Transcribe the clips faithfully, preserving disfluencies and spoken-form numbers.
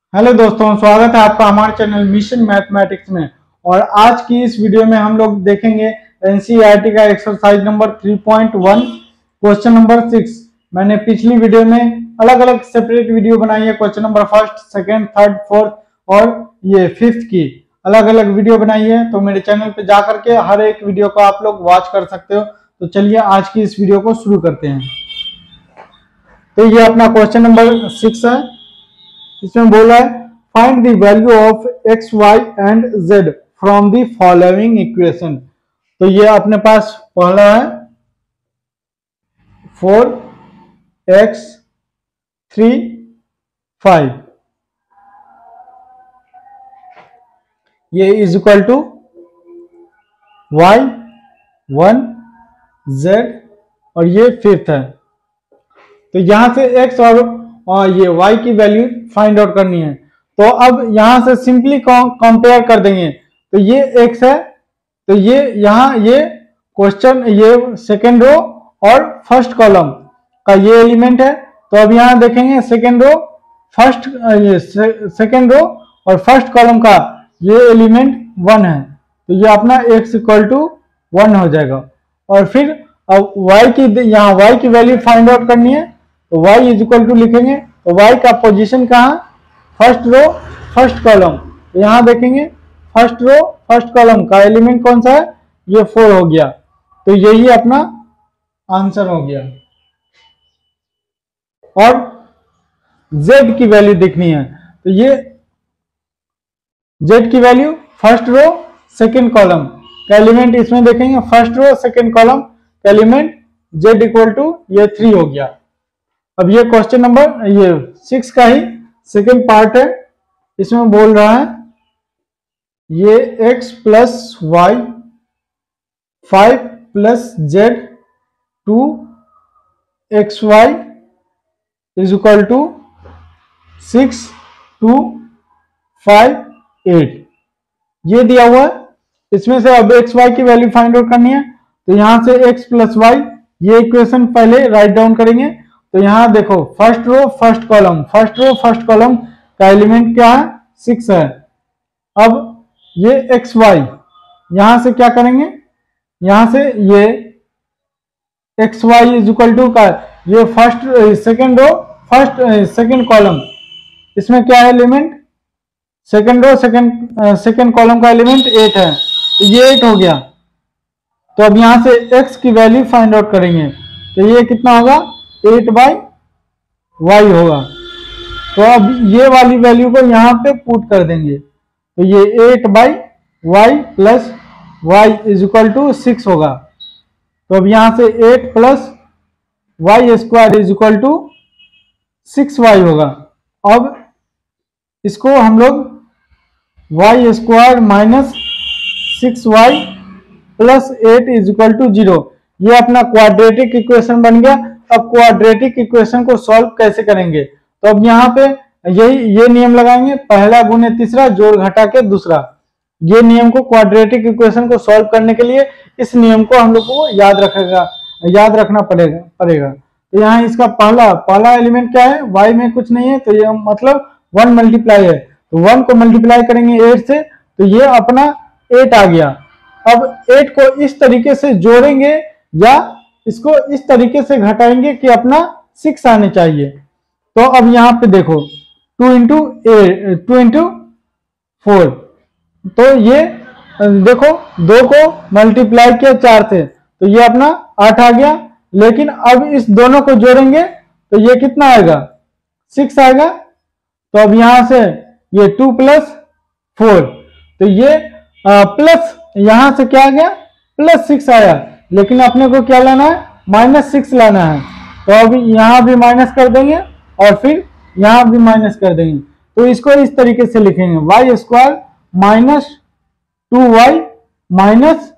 Hello दोस्तों, स्वागत है आपका हमारे चैनल मिशन मैथमेटिक्स में। और आज की इस वीडियो में हम लोग देखेंगे एनसीईआरटी का exercise number three point one question number six. मैंने पिछली वीडियो में अलग अलग सेपरेट वीडियो बनाई है, question number first, second, third, fourth और ये फिफ्थ की अलग अलग वीडियो बनाई है। तो मेरे चैनल पे जा करके हर एक वीडियो को आप लोग वॉच कर सकते हो। तो चलिए आज की इस वीडियो को शुरू करते हैं। तो ये अपना क्वेश्चन नंबर सिक्स है। इसमें बोला है find the value of X Y and Z from the following equation. तो ये अपने पास पहला है फोर एक्स थ्री फाइव, ये is equal to Y one Z और ये फिफ्थ है। तो यहां से एक्स और, और ये वाई की वैल्यू फाइंड आउट करनी है। तो अब यहां से सिंपली कंपेयर कर देंगे। तो ये एक्स है, तो ये यहां ये क्वेश्चन ये सेकेंड रो और फर्स्ट कॉलम का ये एलिमेंट है। तो अब यहां देखेंगे सेकेंड रो फर्स्ट ये सेकेंड रो और फर्स्ट कॉलम का ये एलिमेंट वन है। तो ये अपना एक्स इक्वल टू वन हो जाएगा। और फिर अब वाई की यहाँ वाई की वैल्यू फाइंड आउट करनी है। तो y इज इक्वल टू लिखेंगे। तो y का पोजीशन कहाँ, फर्स्ट रो फर्स्ट कॉलम। तो यहाँ देखेंगे फर्स्ट रो फर्स्ट कॉलम का एलिमेंट कौन सा है, ये फोर हो गया। तो यही अपना आंसर हो गया। और z की वैल्यू देखनी है। तो ये z की value first row second column का एलिमेंट इसमें देखेंगे, फर्स्ट रो सेकेंड कॉलम का एलिमेंट z इक्वल टू ये थ्री हो गया। अब ये क्वेश्चन नंबर ये सिक्स का ही सेकेंड पार्ट है। इसमें बोल रहा है ये x plus Y five plus Z two X Y is equal to six two five eight, ये दिया हुआ है। इसमें से अब एक्स वाई की वैल्यू फाइंड आउट करनी है। तो यहां से x प्लस वाई ये इक्वेशन पहले राइट डाउन करेंगे। तो यहां देखो first row first column first row first column का एलिमेंट क्या है, सिक्स है। अब ये एक्स वाई यहां से क्या करेंगे, यहां से ये X Y is equal to का ये first second row first second column, इसमें क्या है element, second row second second column का एलिमेंट एट है। तो ये एट हो गया। तो अब यहां से x की वैल्यू फाइंड आउट करेंगे। तो ये कितना होगा, एट बाई वाई होगा। तो अब ये वाली वैल्यू को यहां पे पुट कर देंगे। तो ये eight by Y plus Y is equal to six होगा। तो अब यहां से eight plus Y square is equal to six Y होगा। अब इसको हम लोग Y square minus six Y plus eight is equal to zero, ये अपना क्वाड्रेटिक इक्वेशन बन गया। अब क्वाड्रेटिक इक्वेशन को सॉल्व कैसे करेंगे, तो अब यहाँ पे यही ये नियम लगाएंगे, पहला गुने तीसरा जोड़ घटा के दूसरा। ये नियम को क्वाड्रेटिक इक्वेशन को सॉल्व करने के लिए इस नियम को हम लोग को याद रखेगा याद रखना पड़ेगा पड़ेगा तो यहाँ इसका पहला पहला एलिमेंट क्या है, y में कुछ नहीं है। तो ये मतलब वन मल्टीप्लाई है। तो वन को मल्टीप्लाई करेंगे एट से, तो ये अपना एट आ गया। अब एट को इस तरीके से जोड़ेंगे या इसको इस तरीके से घटाएंगे कि अपना सिक्स आने चाहिए। तो अब यहाँ पे देखो two into eight two into four, तो ये देखो दो को मल्टीप्लाई किया चार से, तो ये अपना आठ आ गया। लेकिन अब इस दोनों को जोड़ेंगे तो ये कितना आएगा, सिक्स आएगा। तो अब यहां से ये टू प्लस फोर, तो ये आ, प्लस यहां से क्या आ गया, प्लस सिक्स आया। लेकिन अपने को क्या लाना है, माइनस सिक्स लाना है। तो अभी यहां भी माइनस कर देंगे और फिर यहां भी माइनस कर देंगे। तो इसको इस तरीके से लिखेंगे, Y square minus two Y minus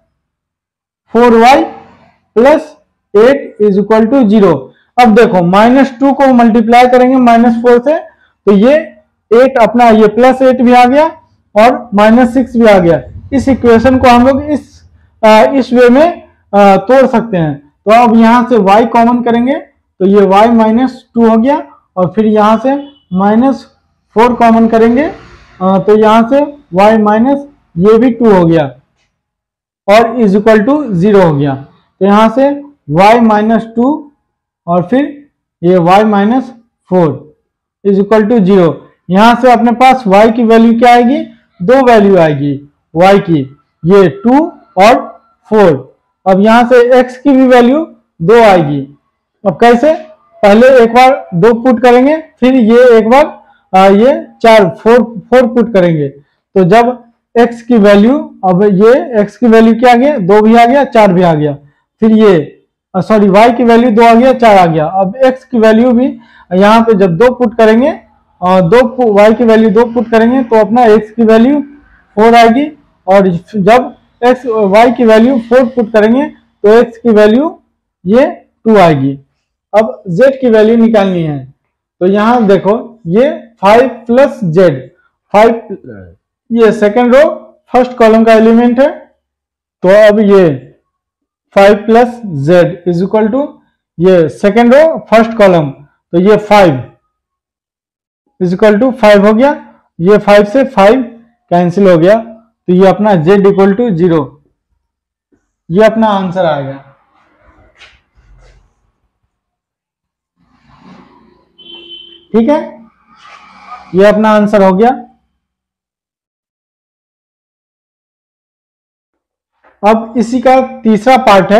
four Y plus eight is equal to zero. अब देखो माइनस टू को मल्टीप्लाई करेंगे माइनस फोर से, तो ये एट अपना ये प्लस एट भी आ गया और माइनस सिक्स भी आ गया। इस इक्वेशन को हम लोग इस आ, इस वे में आ, तोड़ सकते हैं। तो अब यहां से y कॉमन करेंगे, तो ये y माइनस टू हो गया और फिर यहां से माइनस फोर कॉमन करेंगे आ, तो यहाँ से y माइनस ये भी टू हो गया और इज इक्वल टू जीरो हो गया। तो यहाँ से y माइनस टू और फिर ये y minus four is equal to zero. यहाँ से अपने पास y की वैल्यू क्या आएगी, दो वैल्यू आएगी y की, ये टू और फोर। अब यहाँ से x की भी वैल्यू दो आएगी। अब कैसे, पहले एक बार दो पुट करेंगे, फिर ये एक बार आ, ये चार फोर फोर पुट करेंगे। तो जब x की वैल्यू, अब ये x की वैल्यू क्या आ गया, दो भी आ गया, चार भी आ गया, फिर ये सॉरी y की वैल्यू दो आ गया, चार आ गया। अब x की वैल्यू भी यहाँ पे जब दो पुट करेंगे, और दो y की वैल्यू दो पुट करेंगे तो अपना x की वैल्यू फोर आएगी, और जब x y की वैल्यू फोर पुट करेंगे तो x की वैल्यू ये टू आएगी। अब z की वैल्यू निकालनी है, तो यहाँ देखो ये फाइव प्लस जेड, फाइव ये सेकेंड रो फर्स्ट कॉलम का एलिमेंट है, तो अब ये five plus Z is equal to ये सेकेंड रो फर्स्ट कॉलम, तो ये five is equal to five हो गया, ये फाइव से फाइव कैंसिल हो गया, तो ये अपना z इक्वल टू जीरो, ये अपना आंसर आएगा। ठीक है, ये अपना आंसर हो गया। अब इसी का तीसरा पार्ट है,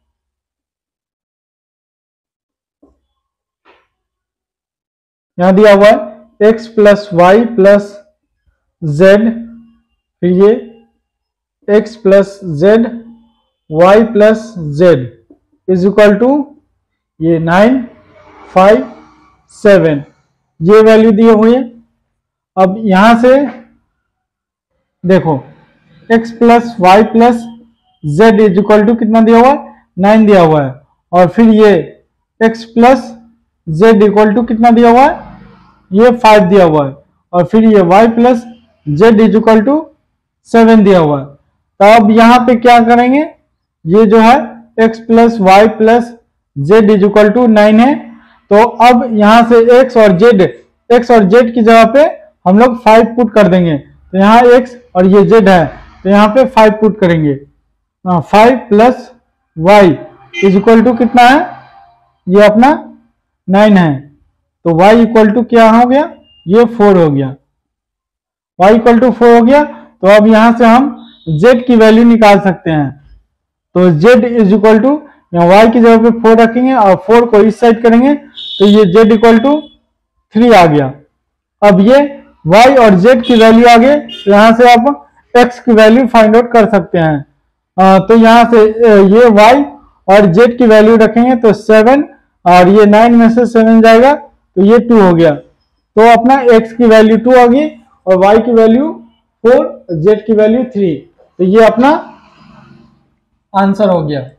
यहां दिया हुआ है x plus y plus z, फिर ये x plus z y plus Z is equal to ये नाइन फाइव सेवन, ये वैल्यू दिए हुए हैं। अब यहां से देखो x plus y plus Z is equal to कितना दिया हुआ है, नाइन दिया हुआ है, और फिर ये x plus z equal to कितना दिया हुआ है, ये फाइव दिया हुआ है, और फिर ये y plus Z is equal to seven दिया हुआ है। तो अब यहाँ पे क्या करेंगे, ये जो है x plus y plus Z is equal to nine है, तो अब यहाँ से x और z, x और z की जगह पे हम लोग फाइव पुट कर देंगे, तो यहाँ x और ये z है, तो यहाँ पे फाइव पुट करेंगे। Five plus Y is equal to कितना है, ये अपना नाइन है, तो y इक्वल टू क्या हो गया, ये फोर हो गया, y इक्वल टू फोर हो गया। तो अब यहाँ से हम z की वैल्यू निकाल सकते हैं, तो z इज इक्वल टू यहाँ y की जगह पे फोर रखेंगे और फोर को इस साइड करेंगे, तो ये z इक्वल टू थ्री आ गया। अब ये y और z की वैल्यू आ गए, तो यहाँ से आप x की वैल्यू फाइंड आउट कर सकते हैं। आ, तो यहाँ से ये y और z की वैल्यू रखेंगे तो सेवन, और ये नाइन में से सेवन जाएगा तो ये टू हो गया, तो अपना x की वैल्यू टू होगी और y की वैल्यू फोर, z की वैल्यू थ्री, तो ये अपना आंसर हो गया।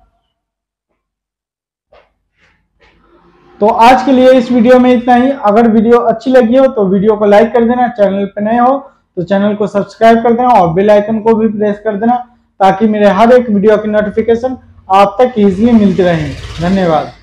तो आज के लिए इस वीडियो में इतना ही। अगर वीडियो अच्छी लगी हो तो वीडियो को लाइक कर देना, चैनल पे नए हो तो चैनल को सब्सक्राइब कर देना और बेल आइकन को भी प्रेस कर देना, ताकि मेरे हर एक वीडियो की नोटिफिकेशन आप तक इजीली मिलती रहे। धन्यवाद।